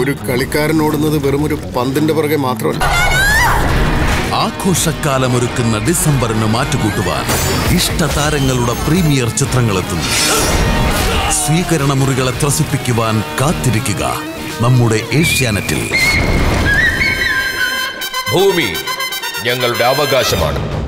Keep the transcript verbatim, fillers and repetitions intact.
ഒരു കളിക്കാരൻ ഓടുന്നത് വെറും ഒരു പന്തിന്റെ പുറകെ മാത്രമല്ല. ആഘോഷക്കാലമൊരുക്കുന്ന ഡിസംബറിന് മാറ്റുകൂട്ടുവാൻ ഇഷ്ടതാരങ്ങളുടെ പ്രീമിയർ ചിത്രങ്ങളെത്തുന്നു. സ്വീകരണ മുറികളെ ത്രസിപ്പിക്കുവാൻ കാത്തിരിക്കുക നമ്മുടെ ഏഷ്യാനെറ്റിൽ. ഭൂമി ഞങ്ങളുടെ അവകാശമാണ്.